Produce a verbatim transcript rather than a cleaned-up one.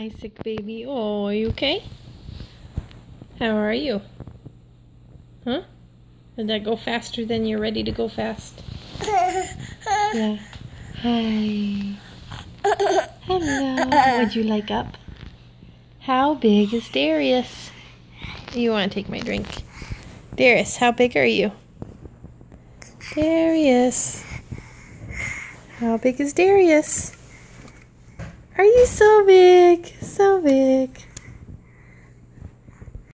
Hi, sick baby. Oh, are you okay? How are you? Huh? Did that go faster than you're ready to go fast? Yeah. Hi. Hello. Would you like up? How big is Darius? You want to take my drink? Darius, how big are you? Darius. How big is Darius? Are you so big? So big.